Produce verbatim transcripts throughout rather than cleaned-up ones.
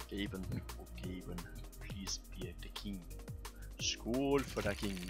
Gaben, oh Gaben, please be the king. Skål for the king.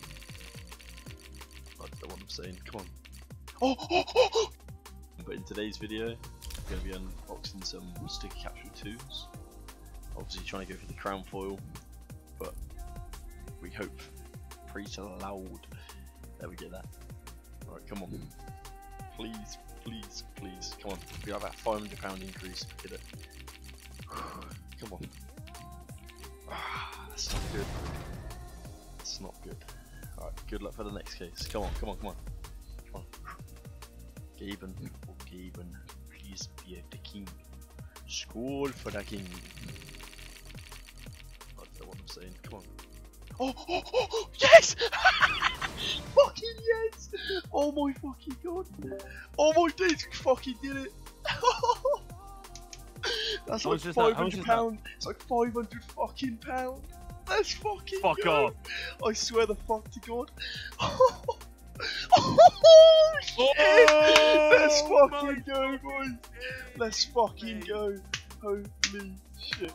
I don't know what I'm saying, come on. Oh, oh, oh, oh. But in today's video, I'm going to be unboxing some sticker capsule twos. Obviously trying to go for the crown foil, but we hope. Preach loud. There we get that. Alright, come on. Please, please, please. Come on. We have that five hundred pound increase. Get it. Come on. Ah, that's not good. That's not good. Alright, good luck for the next case. Come on, come on, come on. Come on. Gaben, oh Gaben, please be the king. Skål for the king. I don't know what I'm saying. Come on. Oh, oh, oh, oh, yes! Fucking yes! Oh my fucking god! Oh my days, we fucking did it! That's how like five hundred pound. It's like five hundred fucking pound. Let's fucking fuck go. off! I swear the fuck to God. Oh, oh shit! Oh, Let's fucking go, boys! Let's fucking go! Holy shit!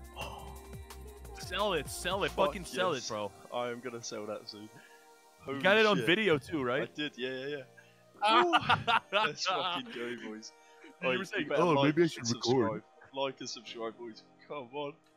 Sell it, sell it, Fuck fucking sell yes. it, bro. I am gonna sell that soon. Holy You got it on shit. video too, right? I did, yeah, yeah, yeah. Ooh, let's fucking go, boys. You Right, were saying, better oh, like maybe I should and record. subscribe. Like and subscribe, boys. Come on.